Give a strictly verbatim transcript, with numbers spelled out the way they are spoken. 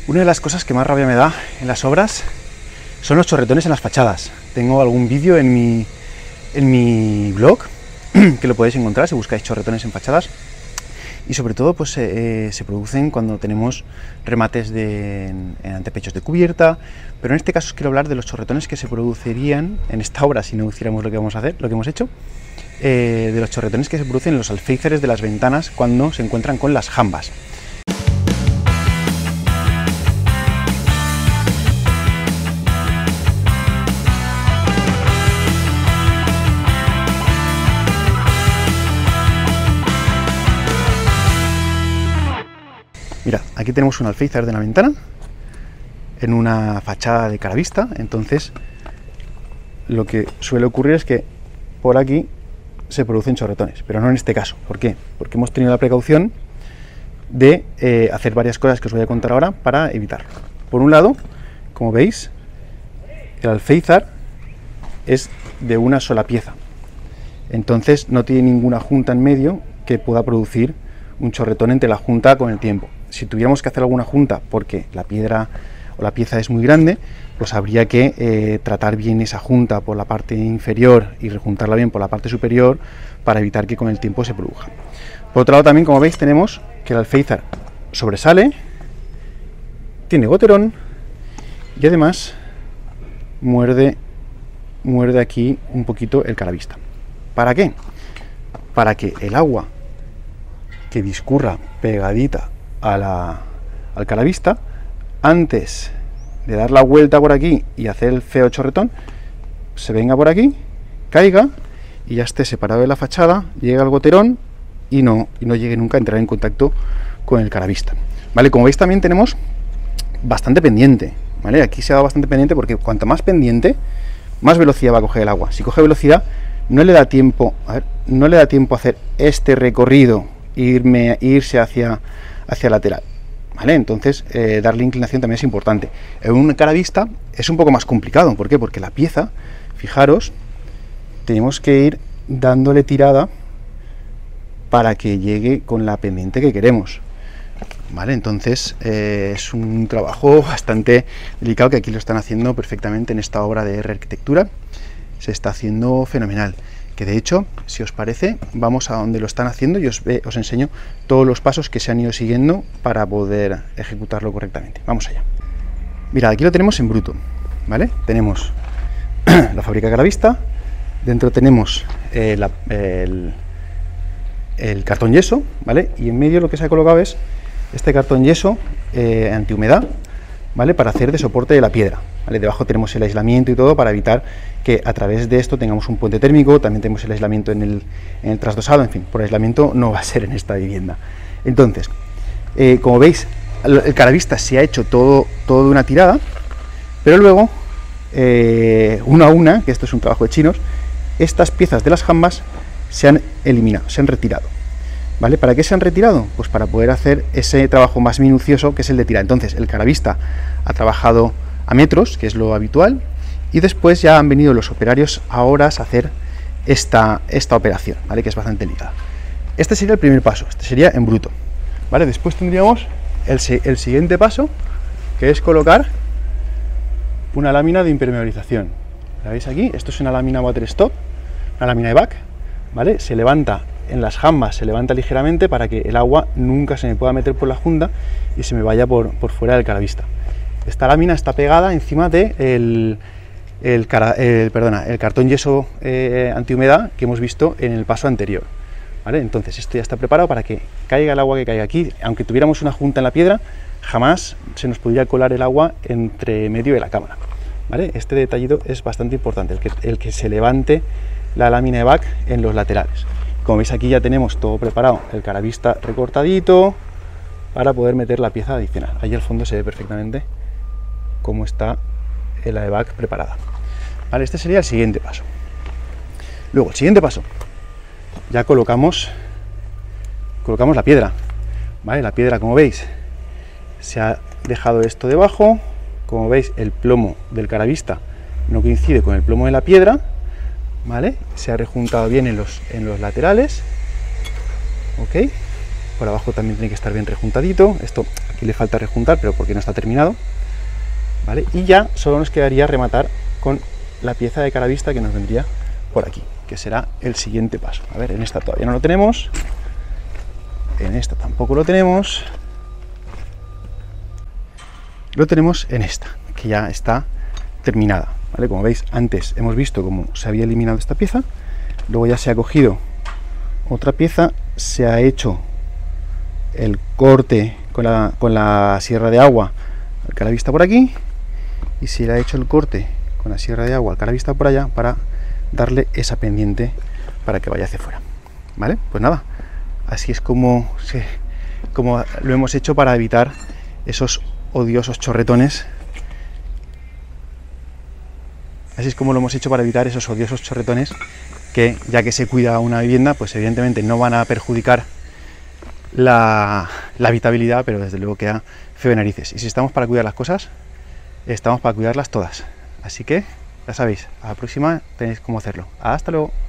Una de las cosas que más rabia me da en las obras son los chorretones en las fachadas. Tengo algún vídeo en mi, en mi blog que lo podéis encontrar si buscáis chorretones en fachadas. Y sobre todo pues eh, se producen cuando tenemos remates de, en, en antepechos de cubierta, pero en este caso os quiero hablar de los chorretones que se producirían en esta obra si no hiciéramos lo que vamos a hacer, lo que hemos hecho, eh, de los chorretones que se producen en los alféizares de las ventanas cuando se encuentran con las jambas. Mira, aquí tenemos un alféizar de la ventana en una fachada de cara vista. Entonces lo que suele ocurrir es que por aquí se producen chorretones, pero no en este caso. ¿Por qué? Porque hemos tenido la precaución de eh, hacer varias cosas que os voy a contar ahora para evitarlo. Por un lado, como veis, el alféizar es de una sola pieza, entonces no tiene ninguna junta en medio que pueda producir un chorretón entre la junta con el tiempo. Si tuviéramos que hacer alguna junta porque la piedra o la pieza es muy grande, pues habría que eh, tratar bien esa junta por la parte inferior y rejuntarla bien por la parte superior para evitar que con el tiempo se produzca. Por otro lado también, como veis, tenemos que el alféizar sobresale, tiene goterón y además muerde, muerde aquí un poquito el caravista. ¿Para qué? Para que el agua que discurra pegadita a la, al caravista, antes de dar la vuelta por aquí y hacer el feo chorretón, se venga por aquí, caiga y ya esté separado de la fachada, llegue al goterón y no, y no llegue nunca a entrar en contacto con el caravista. ¿Vale? Como veis también tenemos bastante pendiente, ¿vale? Aquí se ha dado bastante pendiente porque cuanto más pendiente, más velocidad va a coger el agua. Si coge velocidad, no le da tiempo, a ver, no le da tiempo a hacer este recorrido, irme, irse hacia, hacia lateral, ¿vale? Entonces eh, darle inclinación también es importante. En un caravista es un poco más complicado. ¿Por qué? Porque la pieza, fijaros, tenemos que ir dándole tirada para que llegue con la pendiente que queremos, ¿vale? Entonces eh, es un trabajo bastante delicado que aquí lo están haciendo perfectamente en esta obra de R Arquitectura. Se está haciendo fenomenal. Que de hecho, si os parece, vamos a donde lo están haciendo y os, eh, os enseño todos los pasos que se han ido siguiendo para poder ejecutarlo correctamente. Vamos allá. Mirad, aquí lo tenemos en bruto, ¿vale? Tenemos la fábrica caravista, dentro tenemos eh, la, el, el cartón yeso, ¿vale? Y en medio lo que se ha colocado es este cartón yeso eh, antihumedad, ¿vale? Para hacer de soporte de la piedra, ¿vale? Debajo tenemos el aislamiento y todo para evitar que a través de esto tengamos un puente térmico. También tenemos el aislamiento en el, en el trasdosado. En fin, por aislamiento no va a ser en esta vivienda. Entonces, eh, como veis, el, el caravista se ha hecho todo, todo de una tirada, pero luego, eh, una a una, que esto es un trabajo de chinos, estas piezas de las jambas se han eliminado, se han retirado. ¿Vale? ¿Para qué se han retirado? Pues para poder hacer ese trabajo más minucioso que es el de tirar. Entonces el caravista ha trabajado a metros, que es lo habitual, y después ya han venido los operarios a horas a hacer esta, esta operación, ¿vale? Que es bastante delicada. Este sería el primer paso, este sería en bruto, ¿vale? Después tendríamos el, el siguiente paso, que es colocar una lámina de impermeabilización. ¿La veis aquí? Esto es una lámina water stop, una lámina de back, ¿vale? Se levanta en las jambas, se levanta ligeramente para que el agua nunca se me pueda meter por la junta y se me vaya por, por fuera del caravista. Esta lámina está pegada encima de el, el, cara, el, perdona, el cartón yeso eh, antihumedad que hemos visto en el paso anterior, ¿vale? Entonces esto ya está preparado para que caiga el agua que caiga aquí. Aunque tuviéramos una junta en la piedra, jamás se nos podría colar el agua entre medio de la cámara, ¿vale? Este detallito es bastante importante, el que, el que se levante la lámina de back en los laterales. Como veis, aquí ya tenemos todo preparado, el caravista recortadito para poder meter la pieza adicional. Ahí al fondo se ve perfectamente cómo está la de back preparada. Vale, este sería el siguiente paso. Luego, el siguiente paso, ya colocamos, colocamos la piedra. Vale, la piedra, como veis, se ha dejado esto debajo. Como veis, el plomo del caravista no coincide con el plomo de la piedra, ¿vale? Se ha rejuntado bien en los, en los laterales, ¿ok? Por abajo también tiene que estar bien rejuntadito. Esto aquí le falta rejuntar, pero porque no está terminado, ¿vale? Y ya solo nos quedaría rematar con la pieza de cara vista que nos vendría por aquí, que será el siguiente paso. A ver, en esta todavía no lo tenemos, en esta tampoco lo tenemos, lo tenemos en esta, que ya está terminada, ¿vale? Como veis, antes hemos visto cómo se había eliminado esta pieza, luego ya se ha cogido otra pieza, se ha hecho el corte con la, con la sierra de agua al cara vista por aquí, y se le ha hecho el corte con la sierra de agua al cara vista por allá para darle esa pendiente para que vaya hacia afuera, ¿vale? Pues nada, así es como, se, como lo hemos hecho para evitar esos odiosos chorretones. Así es como lo hemos hecho para evitar esos odiosos chorretones que, ya que se cuida una vivienda, pues evidentemente no van a perjudicar la, la habitabilidad, pero desde luego queda feo de narices. Y si estamos para cuidar las cosas, estamos para cuidarlas todas. Así que, ya sabéis, a la próxima tenéis cómo hacerlo. Hasta luego.